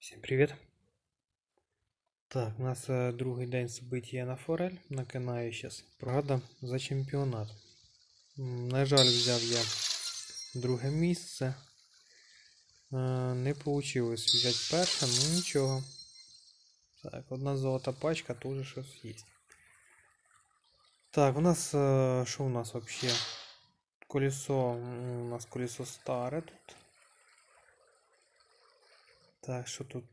Всім привіт! Так, у нас другий день события на форель. Накинаю зараз. Програда за чемпіонат. На жаль, взяв я друге місце. Не вийшло взяти перше, ну нічого. Так, одна золота пачка, теж щось є. Так, у нас, що у нас взагалі? Колесо, у нас колесо старе тут. Так, що тут...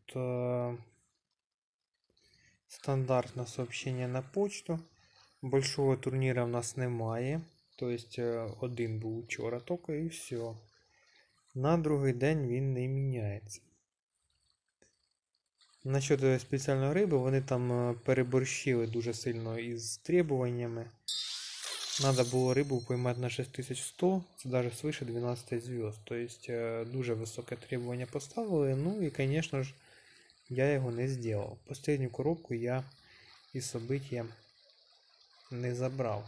Стандартне сообщення на почту. Большого турніра в нас немає. Тобто один був вчора тільки і все. На другий день він не міняється. Насчет спеціальної риби, вони там переборщили дуже сильно із требуваннями. Надо було рибу поймати на 6100, це навіть свише 12 зв'язд. Тобто дуже високе требування поставили. Ну і, звісно ж, я його не зробив. Останню коробку я із события не забрав.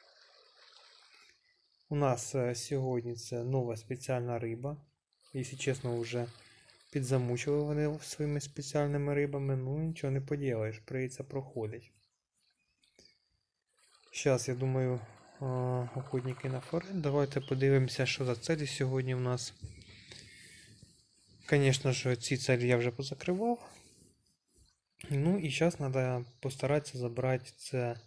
У нас сьогодні це нова спеціальна риба. Якщо чесно, вже підзамучили вони своїми спеціальними рибами. Ну нічого не поділаєш, прийдеться проходить. Зараз, я думаю, охотники на форель. Давайте подивимося, що за цілі сьогодні в нас. Звісно ж, ці цілі я вже позакривав. Ну і зараз треба постаратися забрати це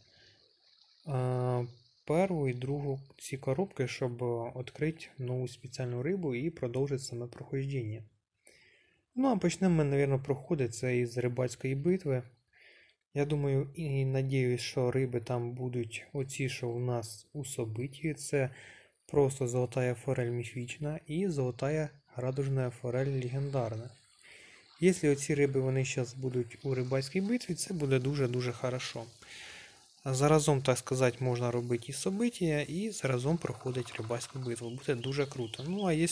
першу і другу ці коробки, щоб відкрити нову спеціальну рибу і продовжити саме проходження. Ну, а почнемо ми, мабуть, проходити це із рибацької битви. Я думаю і надіюсь, що риби там будуть оці, що у нас у событии. Це просто золотая форель міфічна і золотая радужна форель легендарна. Якщо оці риби вони зараз будуть у рибацькій битві, це буде дуже-дуже хорошо. Заразом, так сказати, можна робити і события, і заразом проходить рибацьку битву. Буде дуже круто. Ну, а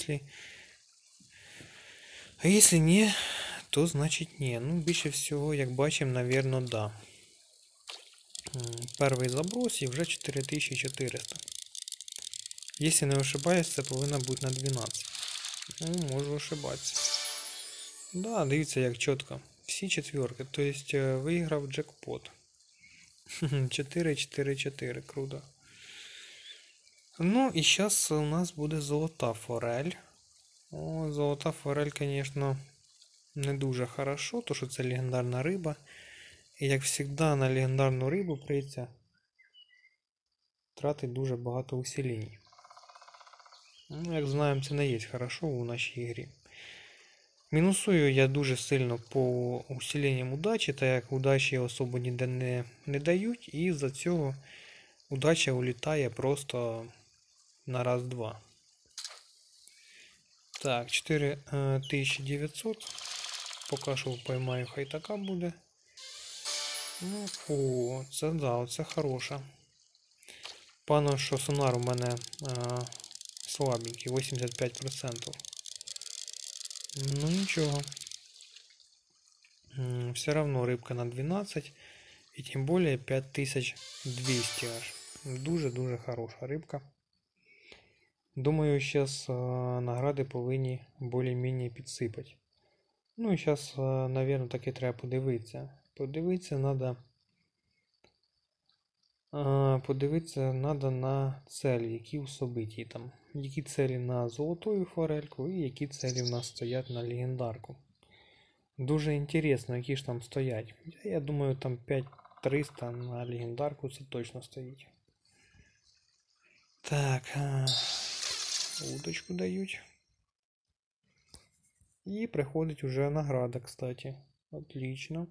якщо ні, то значить ні. Ну, більше всього, як бачимо, навірно, да. Перший заброс і вже 4400. Якщо не ошибаюсь, це повинно бути на 12. Ну, можу ошибатися. Да, дивіться, як чітко. Всі четверки. Тобто виграв джекпот. 4-4-4, круто. Ну і зараз у нас буде золота форель. О, золота форель, звісно, не дуже хорошо, тому що це легендарна риба. І як завжди на легендарну рибу прийдеться тратити дуже багато усилень. Ну, як знаємо, це не є хорошо у нашій грі. Мінусую я дуже сильно по усиленням удачі, так як удачі особо ніде не дають, і за цього удача улітає просто на раз-два. Так, 4900. Поки що поймаю, хай така буде. Ну, о, це да, це хороша. Пано, що сонар у мене слабенький, 85%. Ну нічого. Все равно рибка на 12. І тим більше 5200 аж. Дуже-дуже хороша рибка. Думаю, зараз награди повинні більш-менш підсипати. Ну і зараз, мабуть, таки треба подивитися. Подивитися треба на цілі, які у событии там. Які цілі на золотую форельку і які цілі в нас стоять на легендарку. Дуже інтересно, які ж там стоять. Я думаю, там 5300 на легендарку це точно стоїть. Так, удочку дають. І приходить уже награда, кстати. Отлично.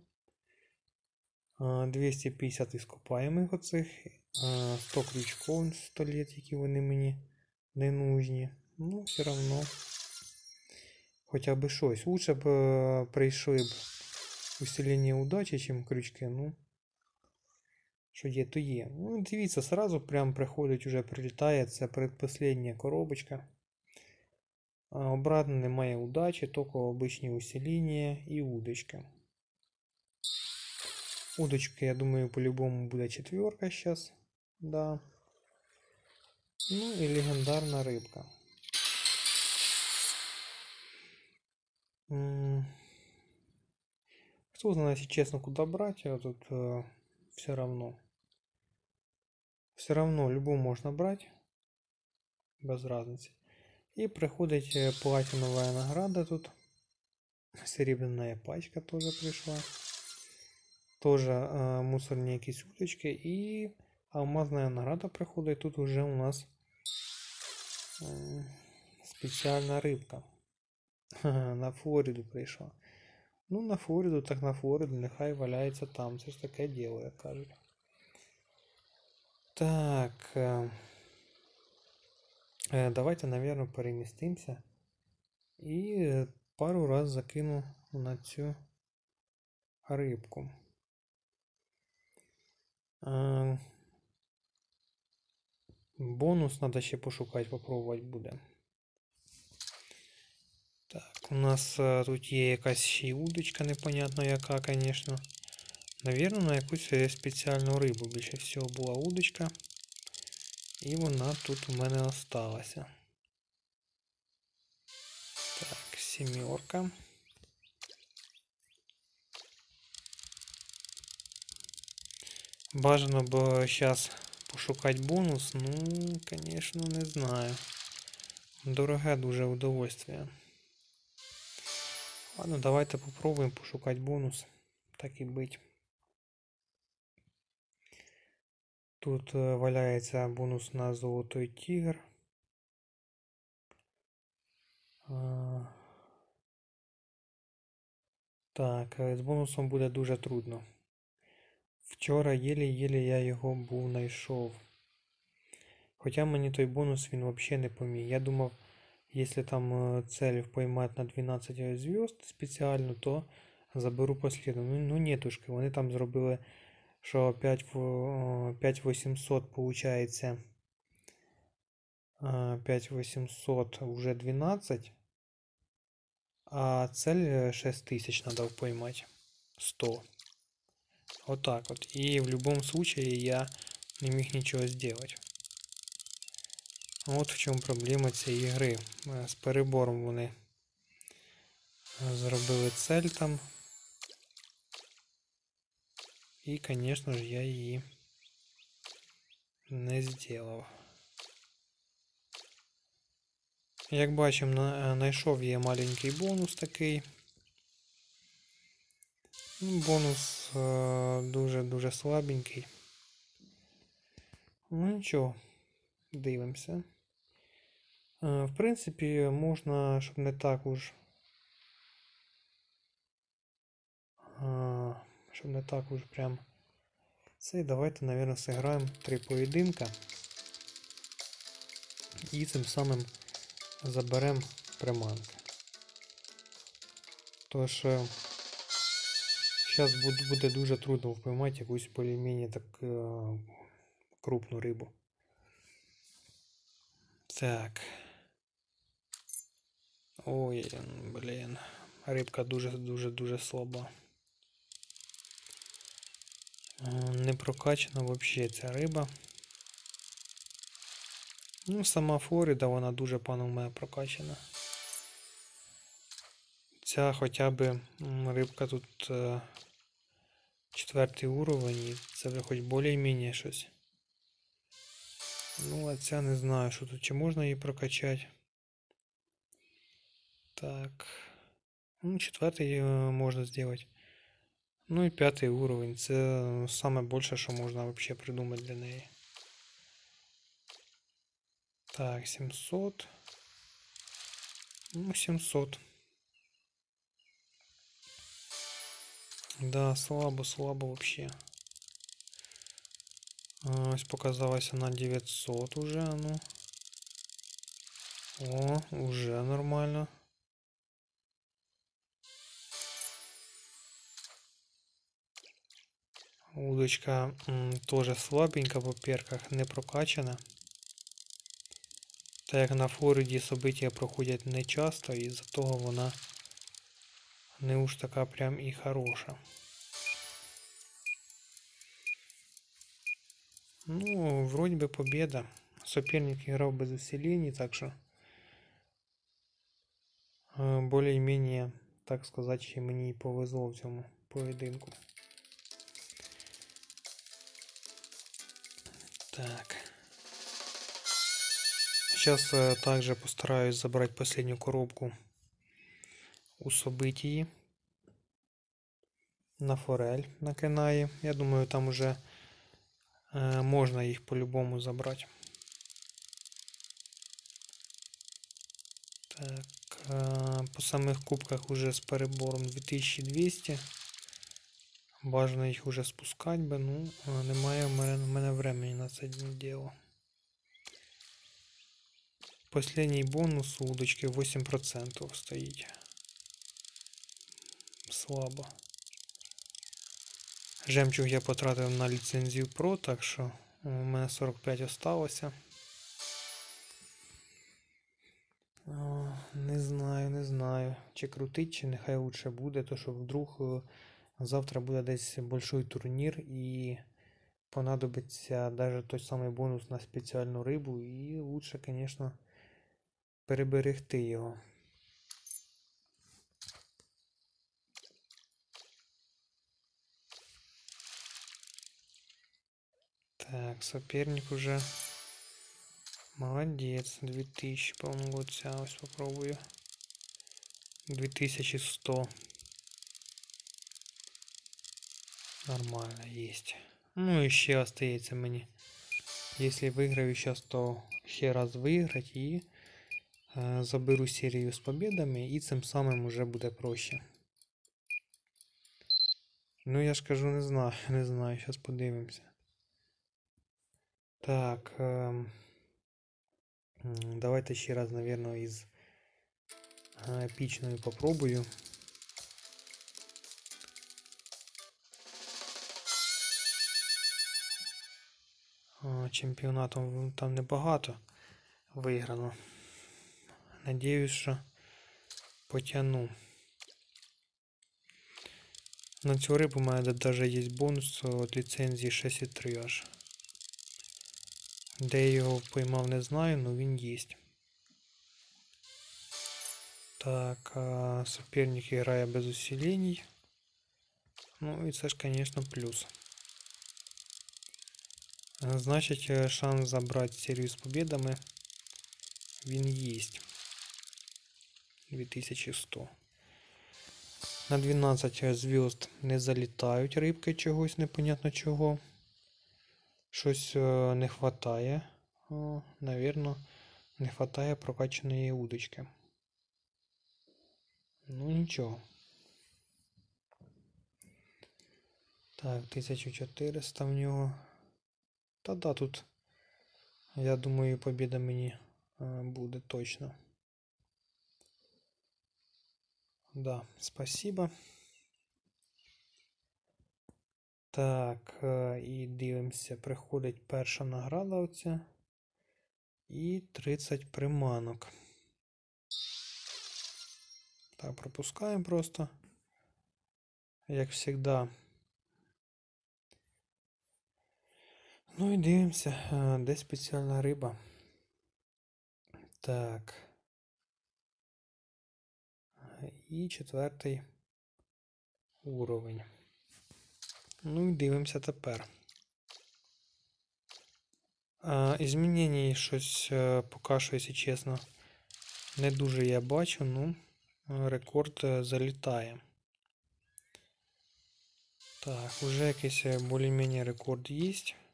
250 іскопаємих оцих. 100 крючков 100 лет, які вони мені не нужні. Ну, все равно. Хоча б щось. Лучше б прийшли б усилення удачі, чим крючки. Ну, що є, то є. Ну, дивіться, сразу прям приходить, уже прилітає. Це предпоследня коробочка. Обратно немає удачі, тільки обичні усилення і удочка. Удочка, я думаю, по-любому буде четверка сейчас. Да. Ну и легендарная рыбка. Кто знает, если честно, куда брать, а тут все равно. Все равно любую можно брать, без разницы. И приходить платиновая награда тут. Серебряная пачка тоже пришла. Тоже мусорные якісь удочки. И алмазная награда приходит. Тут уже у нас специальная рыбка. На Флориду прийшла. Ну, на Флориду, так на Флориду, нехай валяється там. Це ж таке діло, як кажуть. Так. Давайте, наверное, перемістимося. І пару раз закину на цю рибку. Бонус надо ще пошукати, попробувати буде. Так, у нас тут є якась ще й удочка, непонятно яка, звісно. Навірно, на якусь спеціальну рибу більше всього була удочка. І вона тут у мене осталася. Так, сімерка. Бажано б зараз пошукати бонус, ну, звісно, не знаю. Дороге дуже удовольствие. Ладно, давайте попробуємо пошукати бонус. Так і бить. Тут валяється бонус на золотой тигр. Так, з бонусом буде дуже трудно. Вчора єлі-єлі я його був знайшов. Хоча мені той бонус він взагалі не поміг. Я думав, якщо там цель поймати на 12 зв'язд спеціально, то заберу послідно. Ну нетушки, вони там зробили, що 5800 получається. 5800 уже 12. А цель 6000 надо поймать. 100. Вот так вот. И в любом случае я не міг нічого сделать. Вот в чому проблема цієї гри. З перебором вони зробили цель там. І, звісно ж, я її не зробив. Як бачимо, знайшов я маленький бонус такий. Бонус дуже-дуже слабенький. Ну нічого, дивимося. В принципі, можна, щоб не так уж прям це. Давайте, наверное, зіграємо 3 поєдинка. І цим самим заберемо приманки. Тож, зараз буде дуже трудно впіймати якусь більш-менш так крупну рибу. Так. Ой, блін. Рибка дуже слаба. Не прокачана взагалі ця риба. Ну, сама Флорида, вона дуже пану в мене прокачана. Ця хоча б рибка тут 4-й уровень, і це вже хоч більш-менш щось. Ну, а ця не знаю, що тут, чи можна її прокачати. Так. Ну, 4-й можна зробити. Ну і 5-й уровень. Це саме більше, що можна взагалі придумати для неї. Так, 700. Ну, 700. Да, слабо вообще. Ось показалось на 900 уже, ну. О, уже нормально. Удочка тоже слабенька по перках, не прокачана. Так як на Флориді события проходять не часто, і з-за того вона не уж така прям і хороша. Ну, вроде бы победа. Соперник играл без усилений, так что более-менее, так сказать, мне и повезло в цьому. поєдинку. Так. Сейчас также постараюсь забрать последнюю коробку у событии на форель на Кенаї. Я думаю, там уже можно их по-любому забрать. Так, по самих кубках уже с перебором 2200. Бажано їх уже спускать би, ну, немає в мене времени на це діло. Последний бонус у удочки 8% стоїть. Слабо. Жемчуг я потратив на ліцензію Pro, так що у мене 45 осталося. Не знаю, чи крутить, чи нехай лучше буде, то що вдруг завтра буде десь большой турнір і понадобиться даже той самий бонус на спеціальну рибу, і лучше, конечно, переберегти його. Так, соперник уже молодец. 2000, по-моему, ця ось попробую. 2100. Нормально, есть. Ну і ще остається мені. Если выиграю сейчас, то ще раз выиграть и заберу серию с победами, и тем самым уже буде проще. Ну я ж кажу, не знаю, сейчас подивимося. Так, давайте ще раз, наверное, із епічною попробую. Чемпіонатом там небагато виграно. Надіюсь, що потягну. На цю рибу у мене навіть є бонус від ліцензії 6,3 аж. Де я його поймав, не знаю, але він є. Так, соперник грає без усилений. Ну і це ж, звісно, плюс. Значить, шанс забрати серію з победами він є. 2100. На 12 звезд не залітають рибки чогось, непонятно чого. Щось не хватає. Наверно, не хватає прокачаної удочки. Ну нічого. Так, 1400 в нього. Та да, тут, я думаю, побіда мені буде точно. Да, спасибо. Так, і дивимося, приходить перша награда оця. І 30 приманок. Так, пропускаємо просто. Як завжди. Ну і дивимося, де спеціальна риба. Так. І 4-й уровень. Ну і дивимося тепер. Змінень щось поки що, якщо чесно, не дуже я бачу, ну рекорд залітає. Так, уже якийсь більш-менш рекорд є.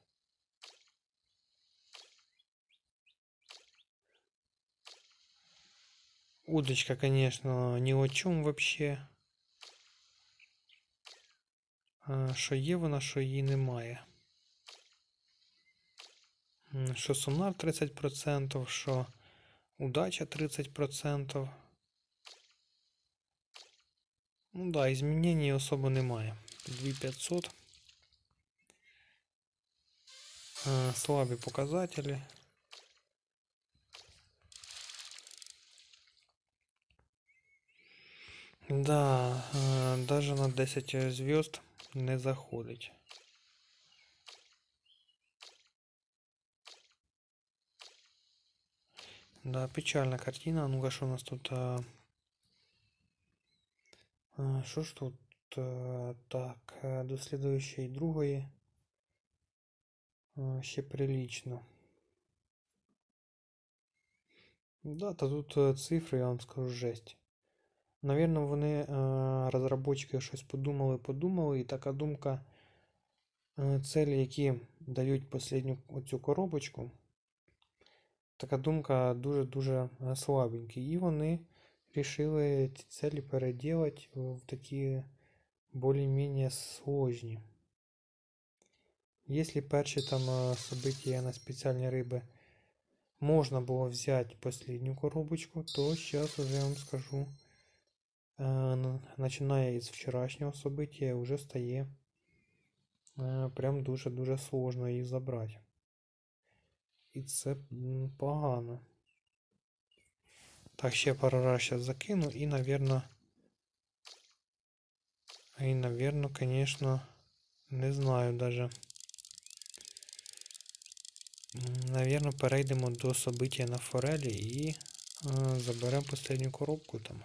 Удочка, конечно, ни о чем вообще. Що є вона, що її немає. Що сонар 30%, що удача 30%. Ну да, изменений особо немає. 2500. Слабі показателі. Да, даже на 10 звезд не заходить. Да, печальна картина. Ну-ка, що у нас тут? Що ж тут так, до слідуючої другої ще прилично. Да, та тут цифри, я вам скажу, жесть. Навірно, вони, розробники, щось подумали, і така думка, цілі, які дають останню оцю коробочку, така думка дуже-дуже слабенькі. І вони вирішили ці цілі переділати в такі більш-менш сложні. Якщо перші там события на спеціальні риби можна було взяти останню коробочку, то зараз уже я вам скажу, починає із вчорашнього события, вже стає прям дуже-дуже сложно їх забрати. І це погано. Так, ще пару раз зараз закину і, навірно, конечно, не знаю даже. Навірно, перейдемо до события на форелі і заберемо останню коробку там.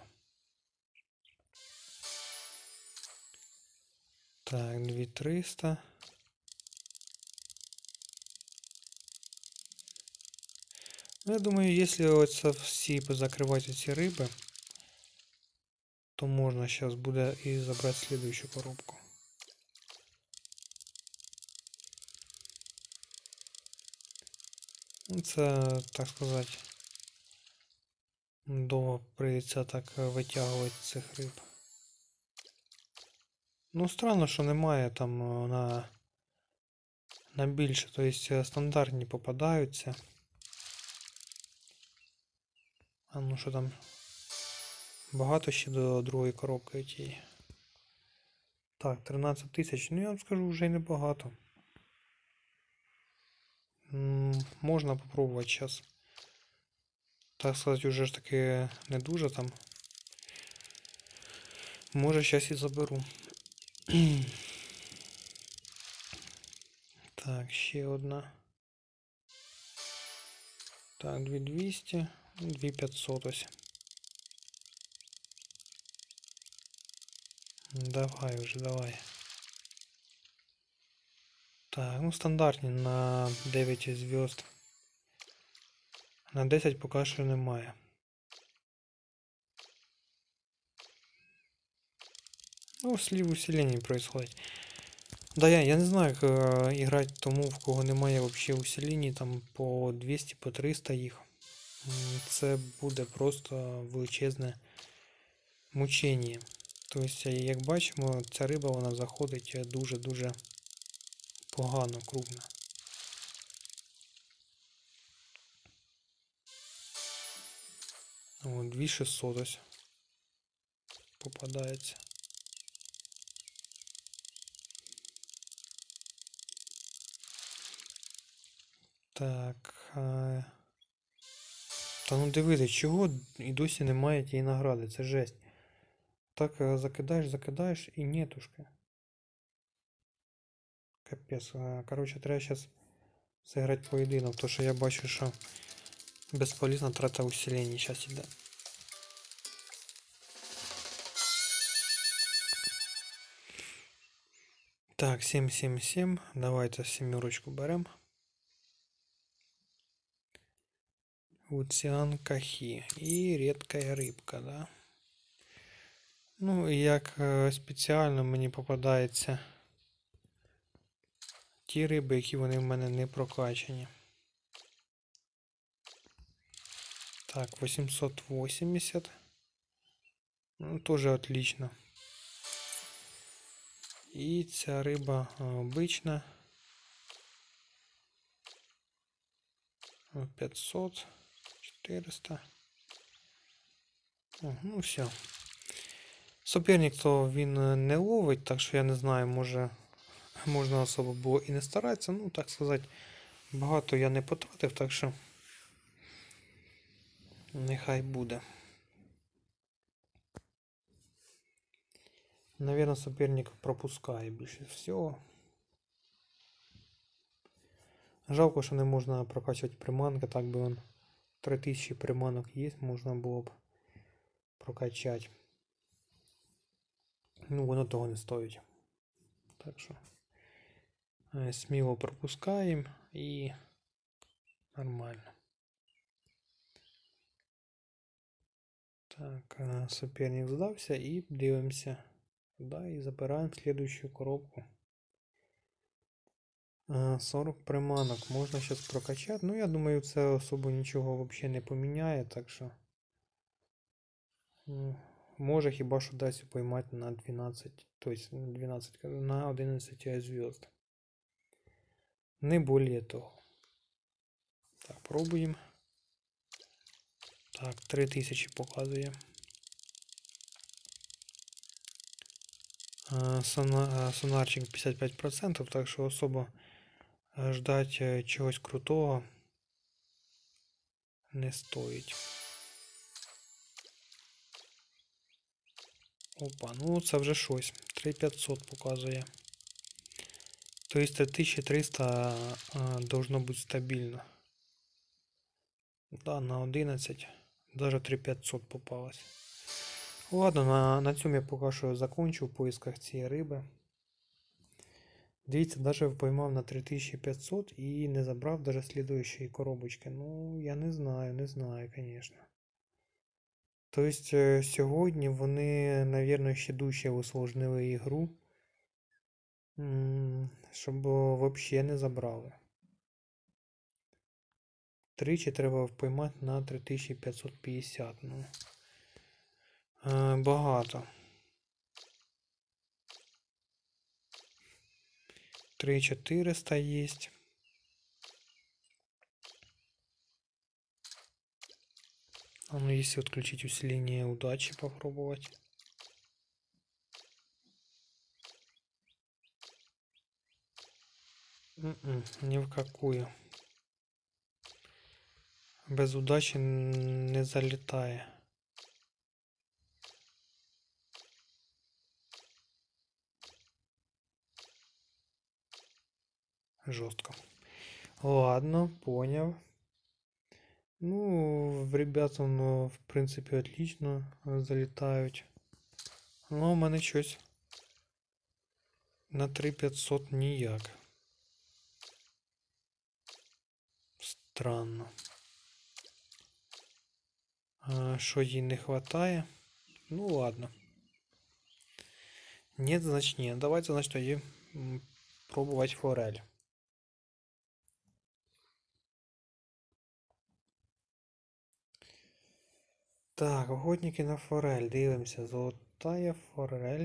Так, 2300. Ну, я думаю, якщо оце всі позакривати ці риби, то можна зараз буде і забрати слідуючу коробку. Це, так сказати, довго прийдеться так витягувати цих риб. Ну, странно, що немає там на більше, тобто стандартні попадаються. А ну що там? Багато ще до другої коробки тієї. Так, 13 тисяч, ну я вам скажу, вже й небагато. Можна попробувати зараз. Так сказати, уже ж таки не дуже там. Може, зараз і заберу. Так, ще одна. Так, 2200, 2500 ось. Давай уже, давай. Так, ну стандартні на 9 зв'язд. На 10 поки що немає. Ну, слив усиления происходит. Да, я не знаю, як играть тому, в кого немає вообще усилений, там по 200, по 300 їх. Це буде просто величезне мучення. Тобто, як бачимо, ця риба, вона заходить дуже-дуже погано, крупно. О, 2600 ось попадається. Так. Та ну дивіться, чого і досі немає тієї награди, це жесть. Так закидаєш і нетушки. Капець. Короче, треба зараз зіграти поєдинок, тому що я бачу, що безполезна трата усилень зараз іде. Так, 777. Давайте сімерочку беремо. Оціан Кахі. І рідка рибка, да? Ну, і як спеціально мені попадаються ті риби, які вони в мене не прокачані. Так, 880. Ну, тоже отлично. І ця риба обична. 500, 400. О, ну все. Соперник то він не ловить, так що я не знаю, може можна особо було і не старатися. Ну, так сказати, багато я не потратив, так що нехай буде. Наверное, соперник пропускає більше всього. Жалко, що не можна прокачувати приманки, так би он 3000 приманок є, можна було б прокачати. Ну, воно того не стоїть. Так що сміло пропускаємо і нормально. Так, соперник здався і дивимося. Да, і забираємо слідуючу коробку. 40 приманок можна зараз прокачати. Ну, я думаю, це особо нічого взагалі не поміняє, так що може хіба що дасть поймати на 12, тобто на 12, на 11 зв'язд. Не більше того. Так, пробуємо. Так, 3000 показує. Сонарчик 55%, так що особо ждать чогось крутого не стоїть. Опа, ну це вже щось. 3500 показує. Тобто 3300 должно бути стабільно. Да, на 11. Даже 3500 попалось. Ладно, на цьому я поки що закончу в поисках цієї риби. Дивіться, навіть поймав на 3500 і не забрав даже слідуючої коробочки. Ну, я не знаю, звісно. Тобто, сьогодні вони, мабуть, ще дужче усложнили ігру, щоб взагалі не забрали. Тричі треба поймати на 3550. Ну, багато. 3400 есть. А ну если отключить усиление удачи попробовать. Ни в какую. Без удачи не залетає. Жестко. Ладно, понял. Ну, ребята, ну, в принципе, отлично залетают. Но у мене щось на 3500 ніяк. Странно. Що їй не хватає? Ну ладно. Нет, значит нет. Давайте, значит, тоді пробувати форель. Так, охотники на форель. Дивимося. Золотая форель.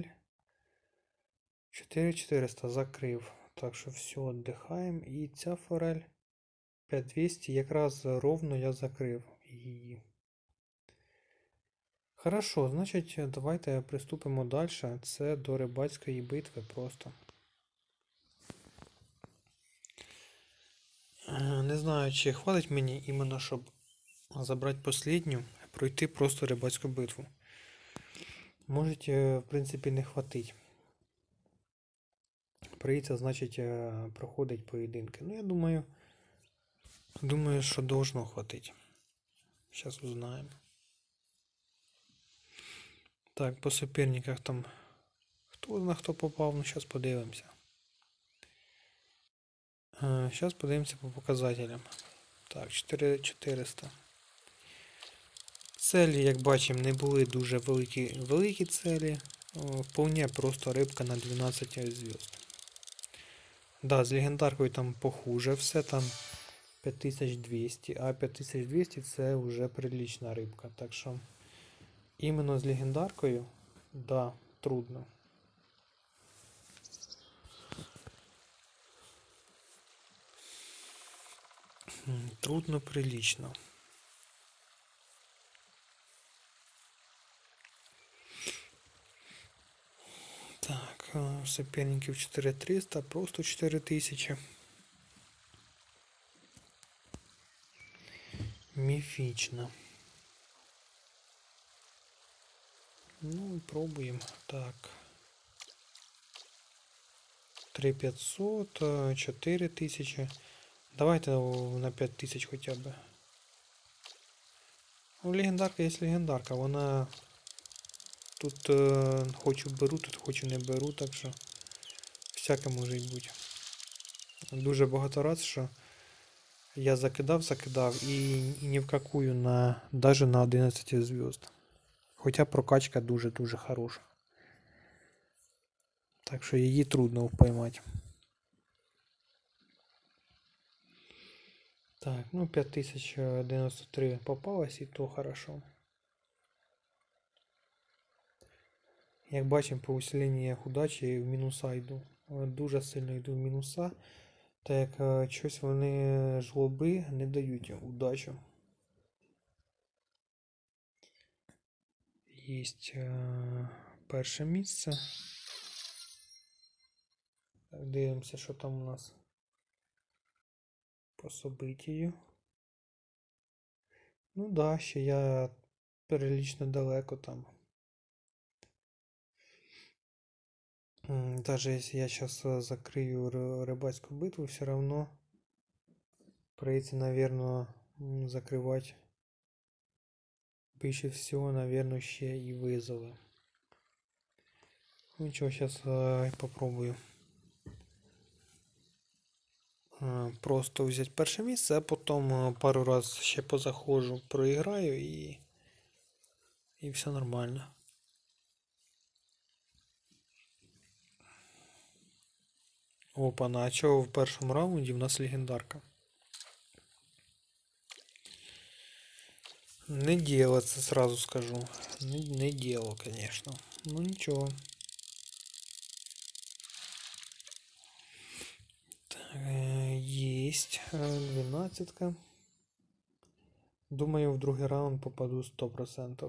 4400 закрив. Так що все, віддихаємо. І ця форель 5200. Якраз ровно я закрив її. Хорошо, значить, давайте приступимо далі. Це до рибацької битви просто. Не знаю, чи хватить мені іменно, щоб забрати останню, пройти просто рибацьку битву. Можете, в принципі, не хватить. Прийдеться, значить, проходить поєдинки. Ну, я думаю, що должно хватить. Зараз узнаємо. Так, по суперниках там хто знає, хто попав, ну зараз подивимося. Зараз подивимося по показателям. Так, 4400. Целі, як бачимо, не були дуже великі цілі. Вполне просто рибка на 12 зв'язд. Да, з легендаркою там похуже все, там 5200, а 5200 це вже прилична рибка. Так що іменно з легендаркою, да, трудно. Трудно прилично. Так, соперників 4300, просто 4000. Міфічно. Ну, пробуємо. Так. 3500, 4000. Давайте на 5000 хоча б. Ну, легендарка є легендарка, вона Тут хочу беру, тут хочу не беру, так що всяке може бути. Дуже багато раз, що я закидав і ні в какую даже на 11 звезд. Хоча прокачка дуже-дуже хороша. Так що її трудно поймати. Так, ну 5093 попалось, і то хорошо. Як бачимо, по усиленню удачі в мінуса йду. Дуже сильно йду в мінуса. Так як щось вони жлоби не дають удачу. Єсть перше місце. Так, дивимося, що там у нас по событию. Ну да, ще я прилично далеко там. Даже если я сейчас закрою рыбацкую битву, все равно придется, наверное, закрывать більше всего, наверное, ще и вызовы. Ну ничего, сейчас попробую просто взять перше місце, а потом пару раз ще позаходжу, проиграю и все нормально. Опа, а чого в першому раунді в нас легендарка? Не дело, це сразу скажу. Не дело, конечно. Ну ничего. Есть 12-ка. Думаю, в другий раунд попаду 100%.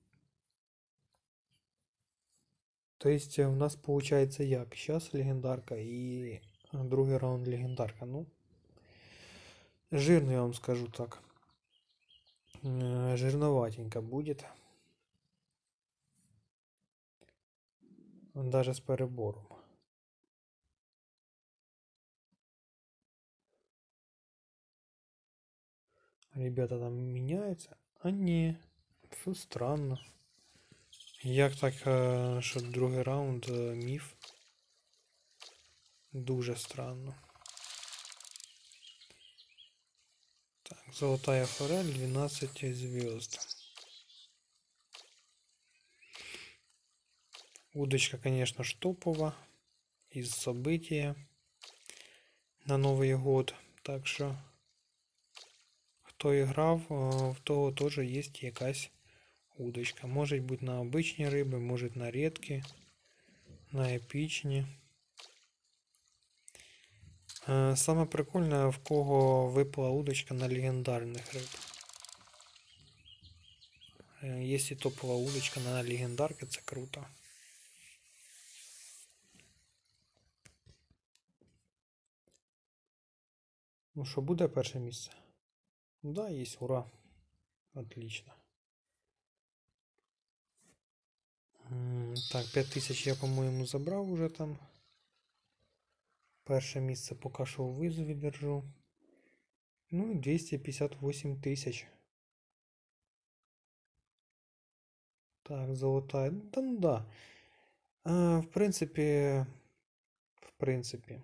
То есть у нас получается як? Сейчас легендарка и другий раунд легендарка. Ну, жирно, я вам скажу так. Жирноватенько будет. Даже с перебором. Ребята там меняются. А не, все странно. Як так, що другий раунд міф? Дуже странно. Так, золотая форель, 12 звезд. Удочка, конечно, штопова. Из события на Новый год. Так що, хто іграв, в того теж є якась удочка. Може бути на обичні риби, може на рідкі, на епічні. Саме прикольне, в кого випала удочка на легендарних риб. Якщо топова удочка на легендарки, це круто. Ну що, буде перше місце? Да, є, ура. Отлично. Так, 5000 я, по-моєму, забрав уже там. Перше місце поки що у визові держу. Ну і 258 тисяч. Так, золотая. Да, ну да. В принципе,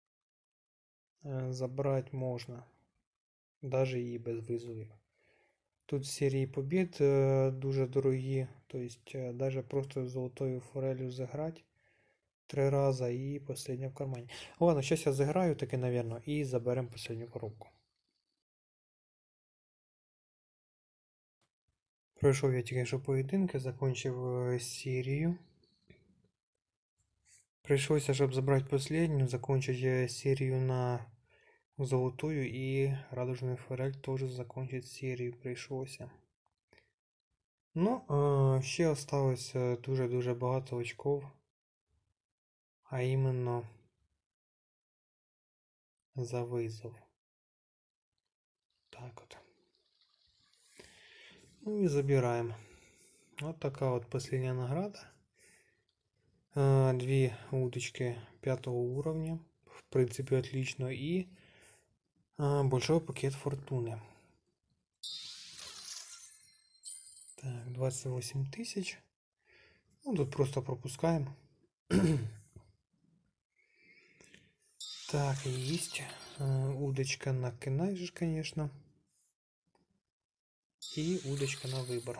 забрать можно. Даже и без визовів. Тут серії побід дуже дорогі. Тобто, даже просто золотою форелью заграти 3 рази і последня в кармані. Ладно, сейчас я заграю таки, наверное, і заберем последню коробку. Пройшов я тільки що поєдинки, закончив серію. Прийшлося, щоб забрати последню, закончить серію на золотую і радужную форель теж закончить серію прийшлося. Ну, ще осталось дуже-дуже багато очков. А іменно за визов. Так от. Ну и забираем. Вот такая вот последняя награда. 2 удочки 5 уровня. В принципе, отлично. И большой пакет фортуны. Так, 28 тысяч. Ну, тут просто пропускаем. Так, есть. Удочка на кинай же, конечно. И удочка на выбор.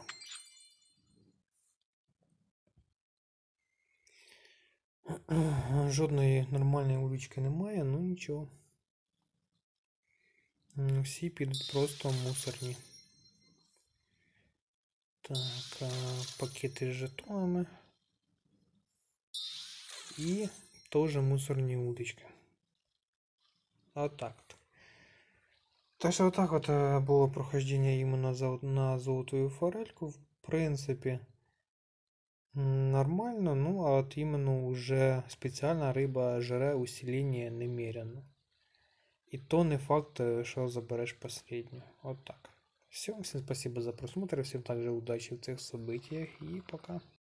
Жодної нормальної удочки немає, ну нічого. Всі підуть просто мусорні. Так, пакети з жетонами. І теж мусорні удочки. Отак от. Так що отак от було прохождення іменно на золотую форельку. В принципі, нормально, ну а от іменно уже спеціальна риба жере усилення немерено. І то не факт, що забереш последню. Вот так. Все, всем спасибо за просмотр, всем также удачи в цих событиях и пока.